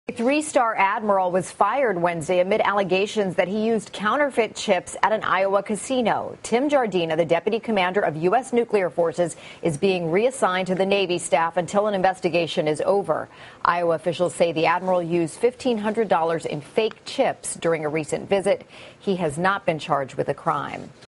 A three-star admiral was fired Wednesday amid allegations that he used counterfeit chips at an Iowa casino. Tim Jardina, the deputy commander of U.S. nuclear forces, is being reassigned to the Navy staff until an investigation is over. Iowa officials say the admiral used $1,500 in fake chips during a recent visit. He has not been charged with a crime.